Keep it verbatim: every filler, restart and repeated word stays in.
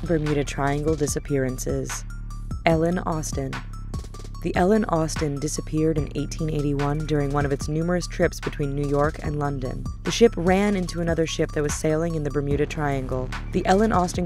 Bermuda Triangle disappearances. Ellen Austen. The Ellen Austen disappeared in eighteen eighty-one during one of its numerous trips between New York and London. The ship ran into another ship that was sailing in the Bermuda Triangle. The Ellen Austen